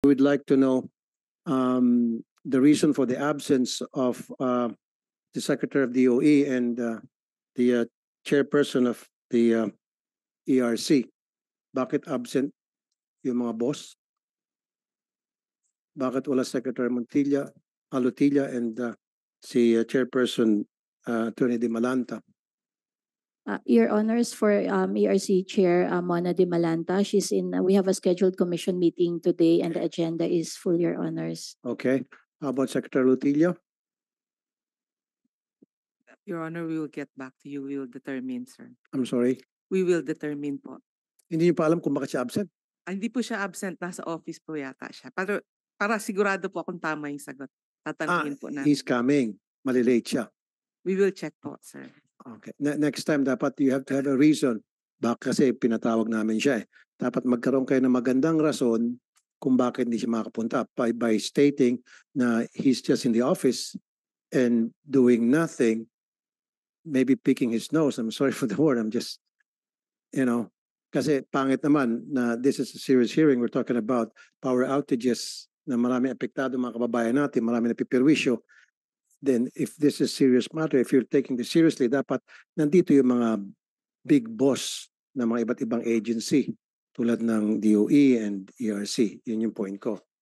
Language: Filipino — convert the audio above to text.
We'd like to know the reason for the absence of the Secretary of DOE and the chairperson of the ERC. Bakit absent yung mga boss? Bakit wala Secretary Montilla, Alutilla, and si chairperson Attorney De Malanta? Your Honors, for ERC Chair Mona De Malanta, she's in. We have a scheduled commission meeting today, and the agenda is full, Your Honors. Okay. How about Secretary Lutilla? Your Honor, we will get back to you. We will determine, sir. I'm sorry. We will determine po. Hindi niyo pa alam kung bakit siya absent? Hindi po siya absent. Nasa office po yata siya. Para sigurado po kung tama yung sagot. Tatanungin po natin. He's coming. Malilate siya. We will check po, sir. Okay. Next time, dapat you have to have a reason. Baka kasi pinatawag namin siya eh. Dapat magkaroon kayo ng magandang rason kung bakit hindi siya makapunta by stating na he's just in the office and doing nothing, maybe picking his nose. I'm sorry for the word. I'm just, kasi pangit naman na this is a serious hearing. We're talking about power outages na marami apektado mga kababayan natin, marami napipirwisyo. Then if this is serious matter, if you're taking this seriously, dapat nandito yung mga big boss ng mga iba't ibang agency tulad ng DOE and ERC. Yun yung point ko.